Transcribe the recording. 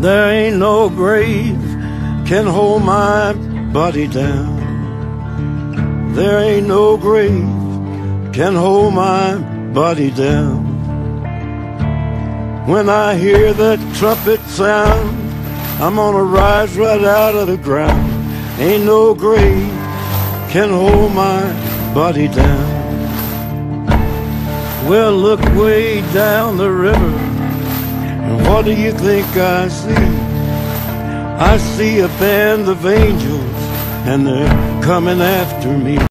There ain't no grave can hold my body down. There ain't no grave can hold my body down. When I hear that trumpet sound, I'm gonna rise right out of the ground. Ain't no grave can hold my body down. Well, look way down the river, and what do you think I see? I see a band of angels, and they're coming after me.